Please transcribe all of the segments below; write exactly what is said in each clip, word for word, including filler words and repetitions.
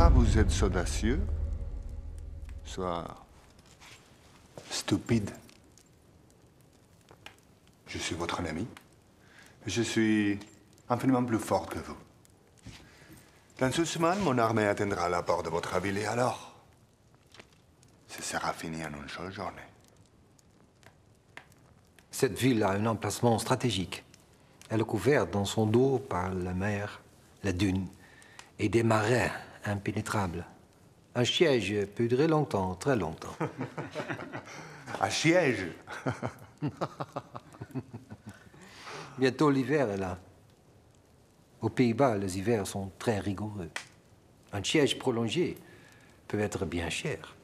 soit vous êtes audacieux, soit stupide. Je suis votre ami. Je suis infiniment plus fort que vous. Dans ce semaine, mon armée atteindra la porte de votre ville et alors, ce sera fini en une seule journée. Cette ville a un emplacement stratégique. Elle est couverte dans son dos par la mer, la dune et des marais impénétrables. Un siège peut durer longtemps, très longtemps. Un siège? Bientôt l'hiver est là. Aux Pays-Bas, les hivers sont très rigoureux. Un siège prolongé peut être bien cher.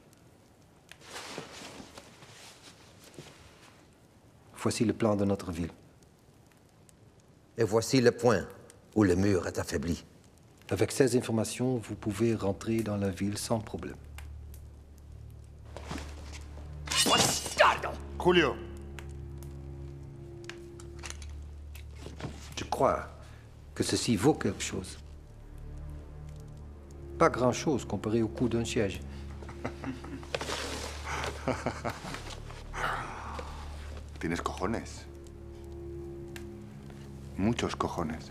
Voici le plan de notre ville. Et voici le point où le mur est affaibli. Avec ces informations, vous pouvez rentrer dans la ville sans problème. Julio. Je crois que ceci vaut quelque chose. Pas grand-chose comparé au coût d'un siège. Tienes cojones. Muchos cojones.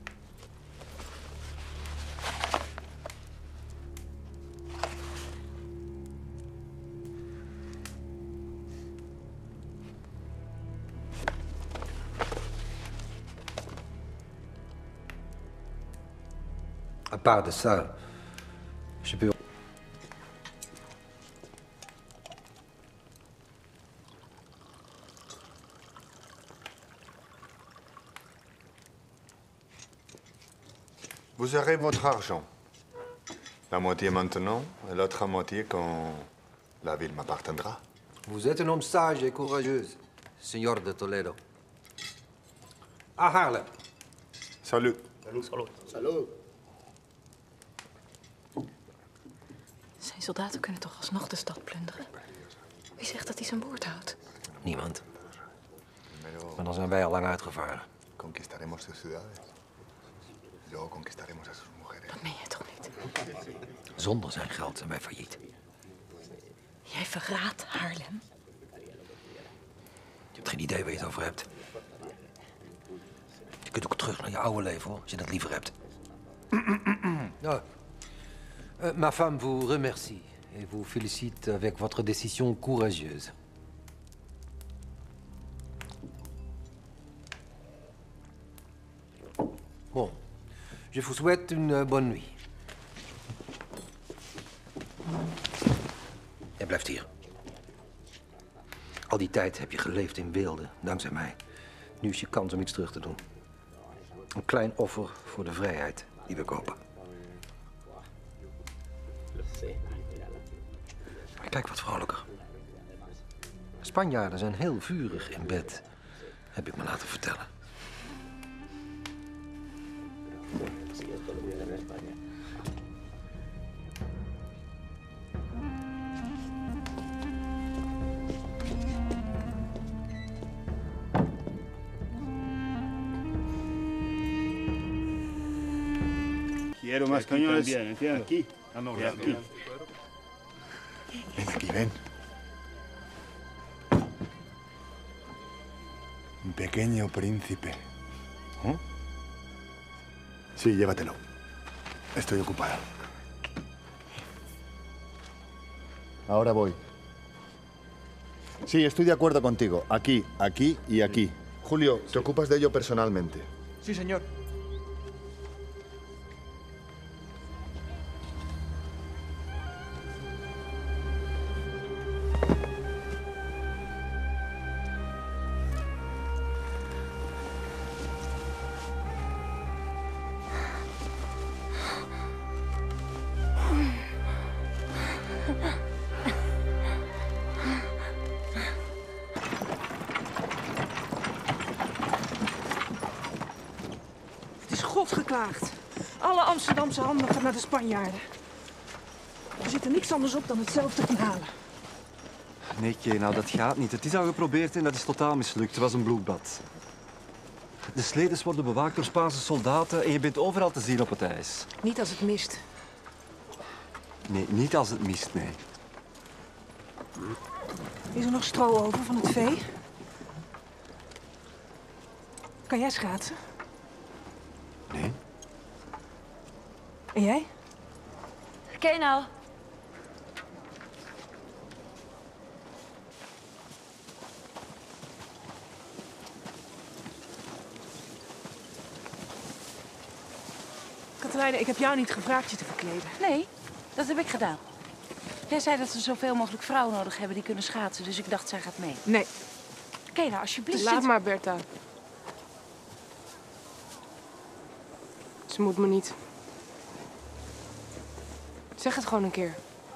À part de ça, je peux... Vous aurez votre argent. La moitié maintenant et l'autre moitié quand la ville m'appartiendra. Vous êtes un homme sage et courageux, Señor de Toledo. À Haarlem. Salut. Salut, salut. Salut. Zijn soldaten kunnen toch alsnog de stad plunderen? Wie zegt dat hij zijn woord houdt? Niemand. Maar dan zijn wij al lang uitgevaren. Conquistaremos sus ciudades. Luego conquistaremos a sus mujeres. Dat meen jij toch niet? Zonder zijn geld zijn wij failliet. Jij verraadt Haarlem? Je hebt geen idee waar je het over hebt. Je kunt ook terug naar je oude leven, hoor, als je dat liever hebt. Oh. Euh, ma femme vous remercie et vous félicite avec votre décision courageuse. Bon, je vous souhaite une bonne nuit. Jij blijft hier. Al die tijd heb je geleefd in weelde, dankzij mij. Nu is je kans om iets terug te doen. Een klein offer voor de vrijheid die we kopen. Maar kijk wat vrolijker. Spanjaarden zijn heel vurig in bed, heb ik me laten vertellen. Quiero más cañones. Bien, ¿entiendes? Aquí. Aquí. Ven aquí, ven. Un pequeño príncipe. ¿Oh? Sí, llévatelo. Estoy ocupada. Ahora voy. Sí, estoy de acuerdo contigo. Aquí, aquí y aquí. Julio, ¿te ocupas de ello personalmente? Sí, señor. Geklaagd. Alle Amsterdamse handel gaat naar de Spanjaarden. Er zit er niks anders op dan hetzelfde gaan halen. Nee, Kenau, dat gaat niet. Het is al geprobeerd en dat is totaal mislukt. Het was een bloedbad. De sledes worden bewaakt door Spaanse soldaten en je bent overal te zien op het ijs. Niet als het mist. Nee, niet als het mist, nee. Is er nog stro over van het vee? Kan jij schaatsen? Nee? En jij? Kenau. Karenina, ik heb jou niet gevraagd je te verkleden. Nee, dat heb ik gedaan. Jij zei dat we zoveel mogelijk vrouwen nodig hebben die kunnen schaatsen, dus ik dacht, zij gaat mee. Nee. Oké, nou alsjeblieft. Laat zit- maar, Bertha. Ze moet me niet. Zeg het gewoon een keer.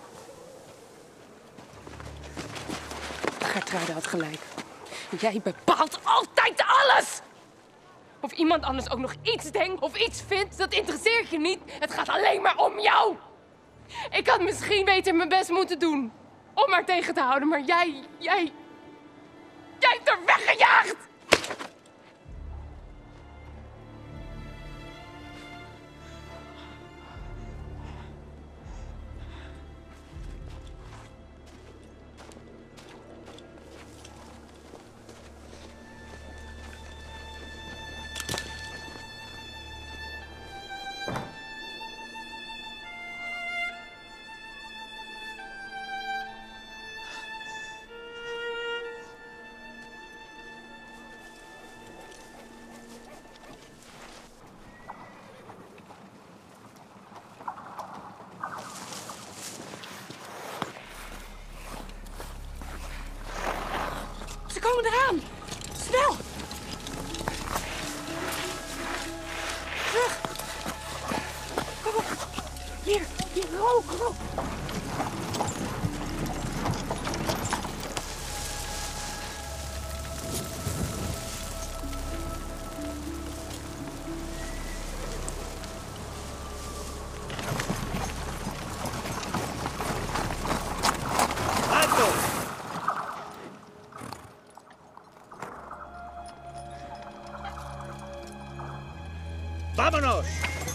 Gertruide had gelijk. Jij bepaalt altijd alles! Of iemand anders ook nog iets denkt of iets vindt, dat interesseert je niet. Het gaat alleen maar om jou. Ik had misschien beter mijn best moeten doen om haar tegen te houden, maar jij, jij... Jij hebt er weggejaagd! Ze komen eraan! Snel! Terug! Kom op! Hier, hier, rook, rook! ¡Vámonos!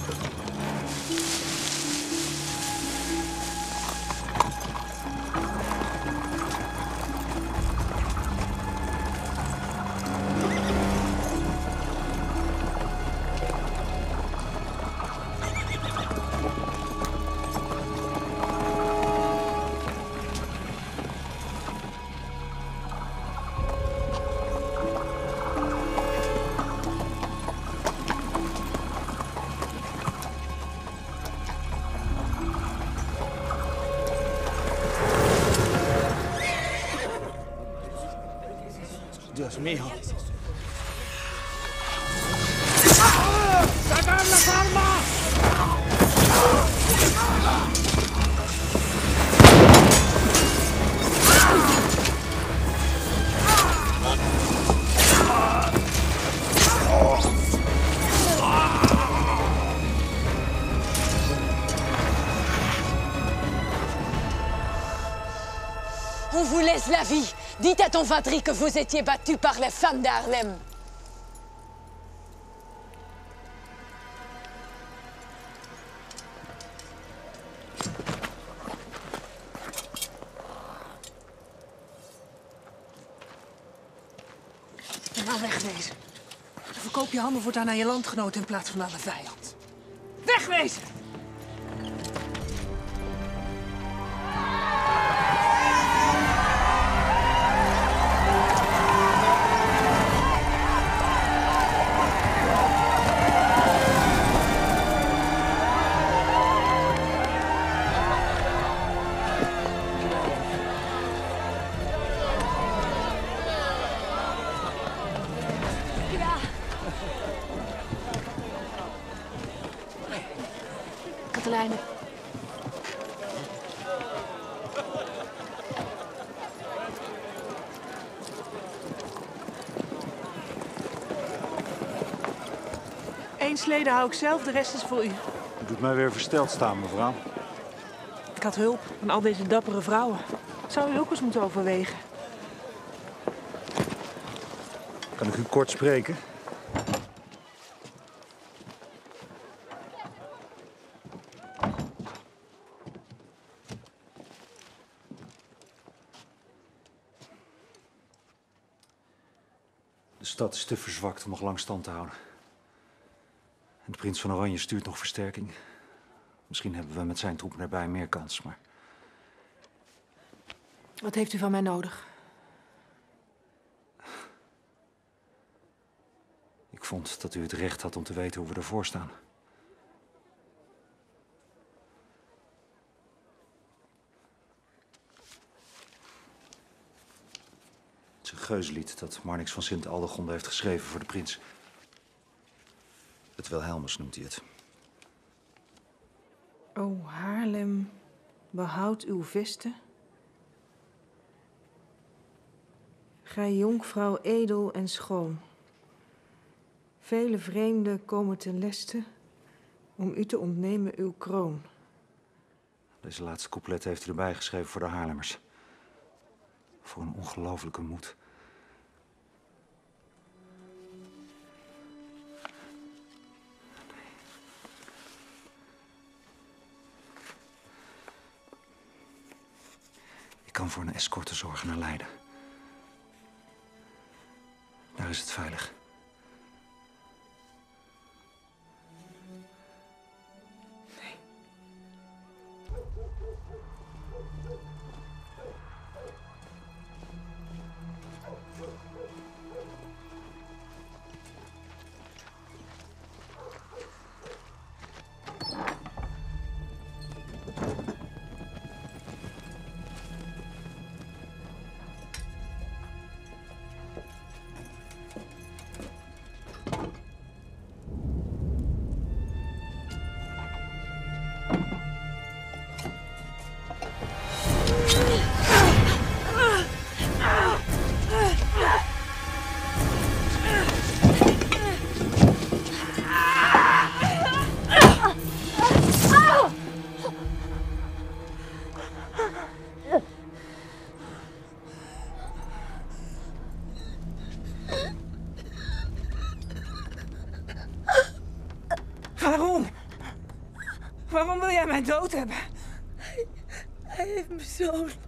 Dios mío. ¡Sacar las armas! On vous laisse la vie. Dites à ton Vadri que vous étiez battu par les femmes d'Harlem. En nou wegwezen. Dan verkoop je handen voortaan aan je landgenoten in plaats van aan de vijand. Wegwezen! Karenina. Eén slede hou ik zelf, de rest is voor u. U doet mij weer versteld staan, mevrouw. Ik had hulp van al deze dappere vrouwen. Zou u ook eens moeten overwegen. Kan ik u kort spreken? De stad is te verzwakt om nog lang stand te houden. En de prins van Oranje stuurt nog versterking. Misschien hebben we met zijn troepen erbij meer kans, maar... Wat heeft u van mij nodig? Ik vond dat u het recht had om te weten hoe we ervoor staan. Het is een geuslied dat Marnix van Sint-Aldegonde heeft geschreven voor de prins. Het Wilhelmus noemt hij het. O Haarlem, behoud uw vesten. Gij jonkvrouw edel en schoon. Vele vreemden komen ten leste om u te ontnemen uw kroon. Deze laatste couplet heeft hij erbij geschreven voor de Haarlemmers. Voor een ongelofelijke moed. Ik kan voor een escorte zorgen naar Leiden. Daar is het veilig. Waarom? Waarom wil jij mij dood hebben? Hij, hij heeft me zo